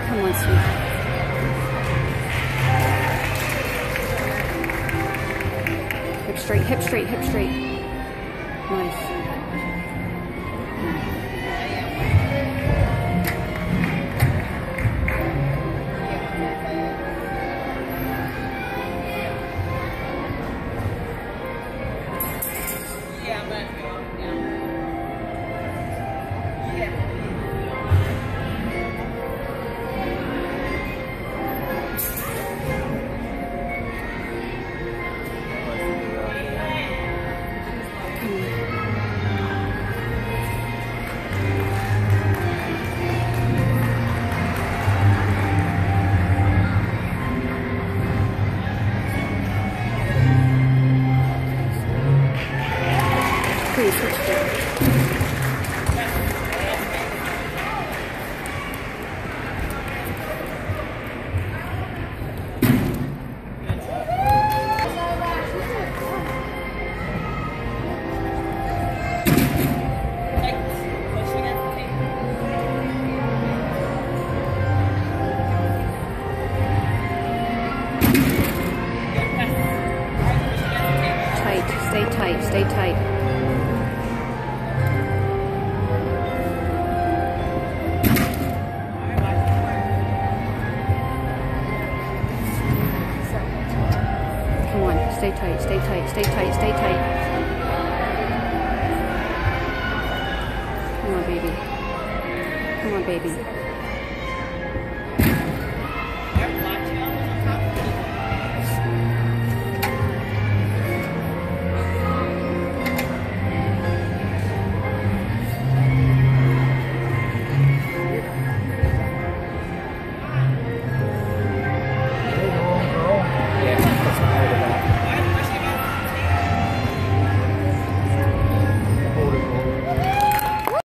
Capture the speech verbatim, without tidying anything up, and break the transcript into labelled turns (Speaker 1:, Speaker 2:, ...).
Speaker 1: Come on, sweet. Hip straight, hip straight, hip straight. Nice. Please switch there. Tight, stay tight, stay tight. Stay tight, stay tight, stay tight, stay tight. Come on, baby. Come on, baby.